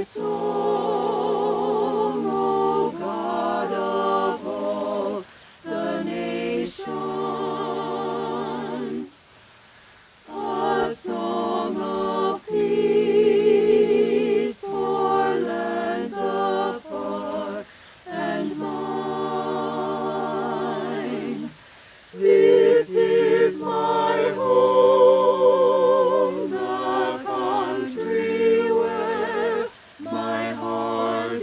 song, O God of all the nations, a song of peace for lands afar and mine. This is my home, the country where my heart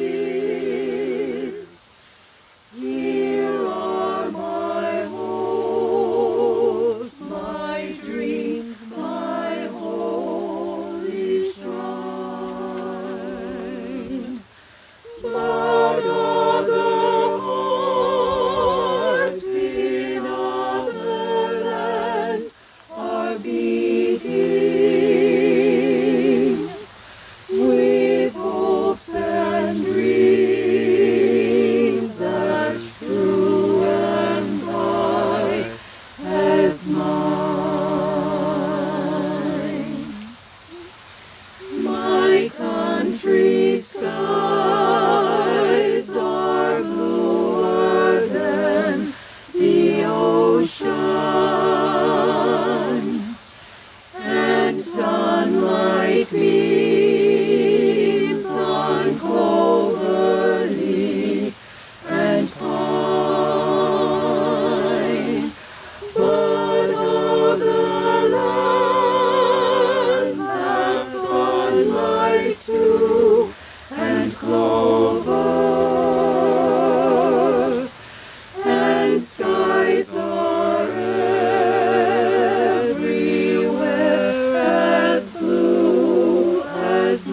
is. Here are my hopes, my dreams, my holy shrine. But other hearts in other lands are beating with hopes and dreams as true and high as mine. My country's skies are bluer than the ocean, and sunlight beams on clover leaf and pine. But other lands have sunlight too, and clover, and skies are everywhere as blue as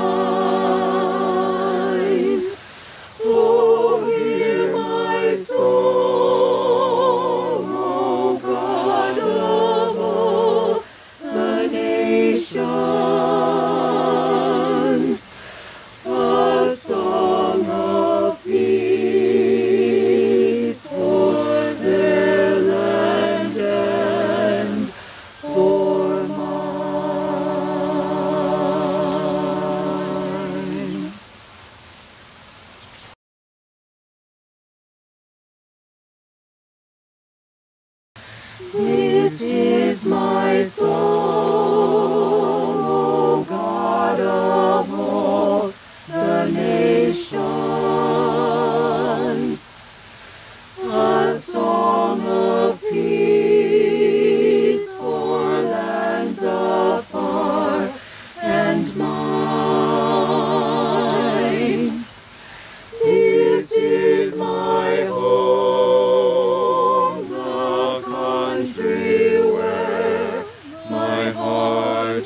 mine. Oh, hear my song, O God of all the nations, a song of peace for their land and for mine. This is my song, O God of all the nations, a song of peace for lands afar and mine. This is my home, the country where my heart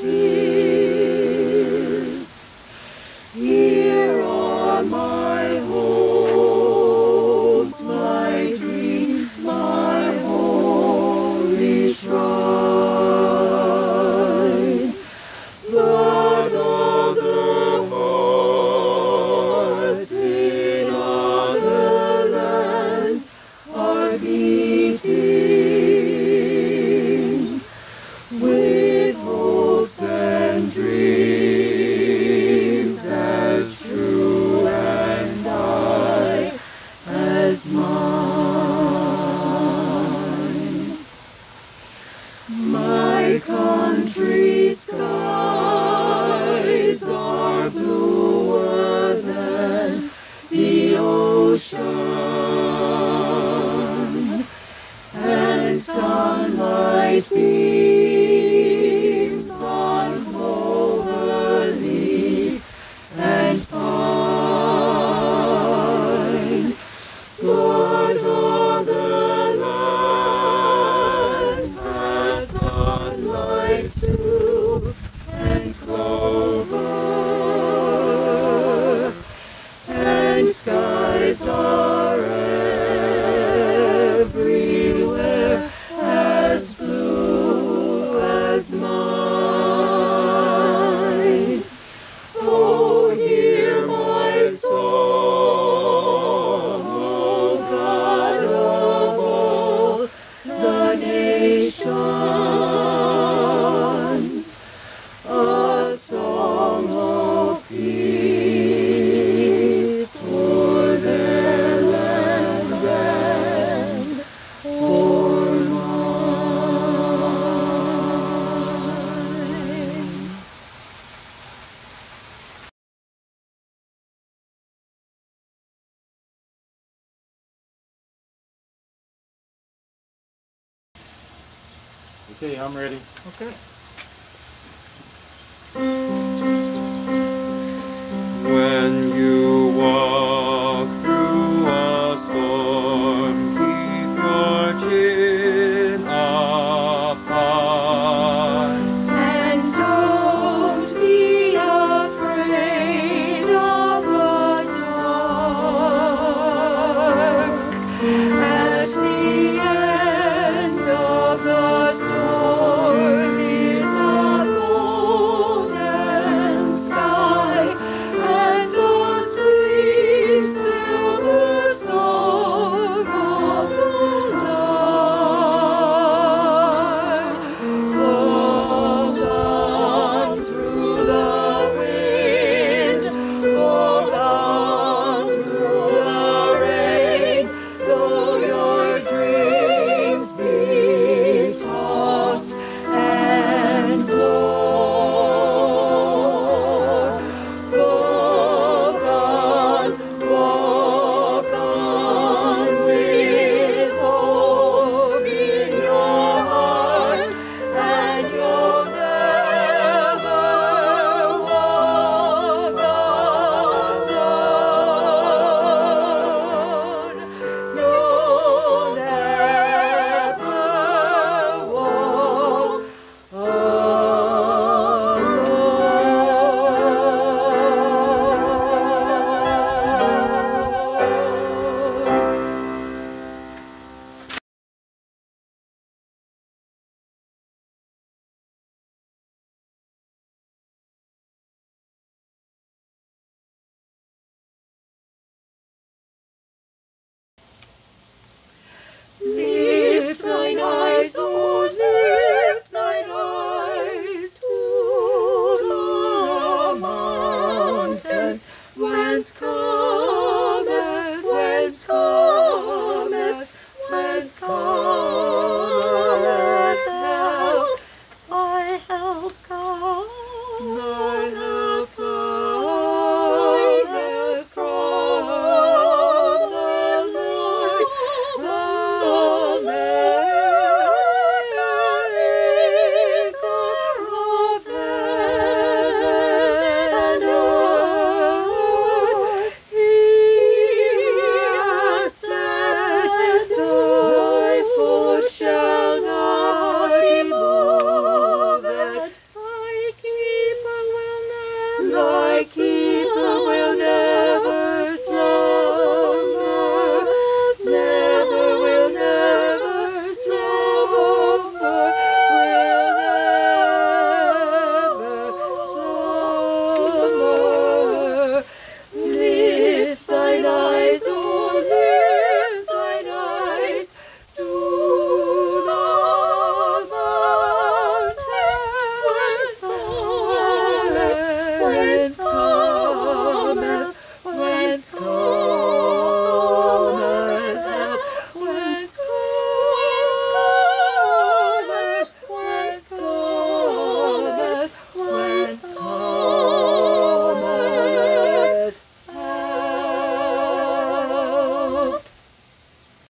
is. Here are my hopes, my dreams, my holy shrine. But other hearts in other lands are beating with hopes and dreams as true and high as mine. My country's skies are bluer than the ocean, and sunlight beams on clover leaf and pine. But other lands have sunlight too, and clover, and skies are everywhere as blue Okay, I'm ready. Okay.